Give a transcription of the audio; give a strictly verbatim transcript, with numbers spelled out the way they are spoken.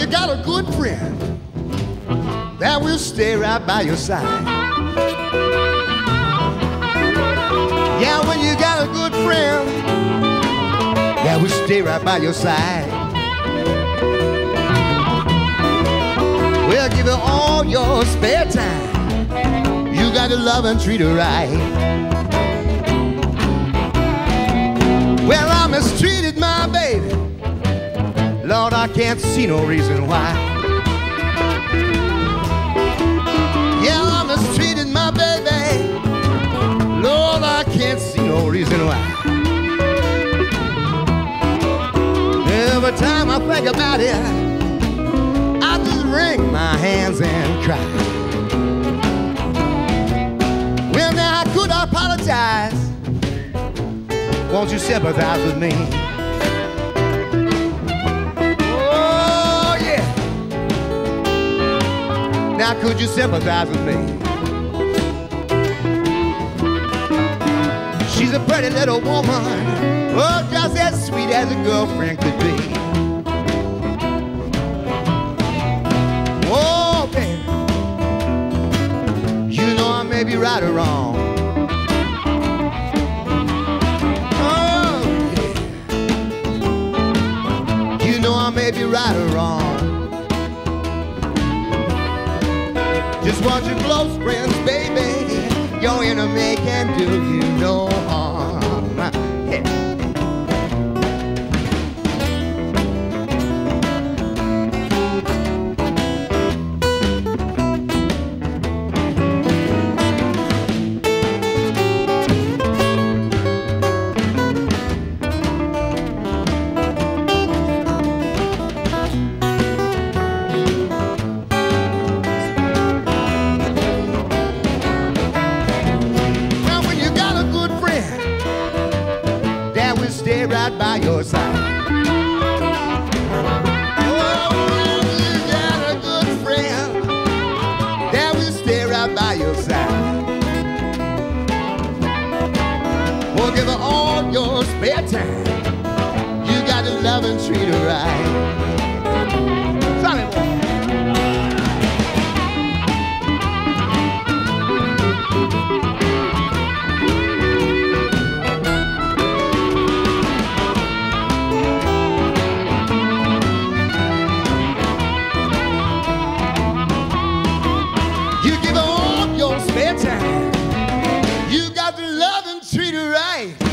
you got a good friend that will stay right by your side. Yeah, when you got a good friend that will stay right by your side. Well, give her all your spare time. You got to love and treat her right. Well, I mistreated my baby. Lord, I can't see no reason why. Yeah, I mistreated my baby. Lord, I can't see no reason why. Every time I think about it, I just wring my hands and cry. Well, now, could I apologize? Won't you sympathize with me? Oh, yeah. Now, could you sympathize with me? She's a pretty little woman, oh, just as sweet as a girlfriend could be. Oh, baby, you know I may be right or wrong. Oh, yeah. You know I may be right or wrong. Just want your close friends, baby. Your enemy can do you no harm. Yeah. Stay right by your side. Oh, you got a good friend that will stay right by your side. Well, give her all your spare time. You got to love and treat her right. Sonny boy. Spare time. You got to love and treat her right.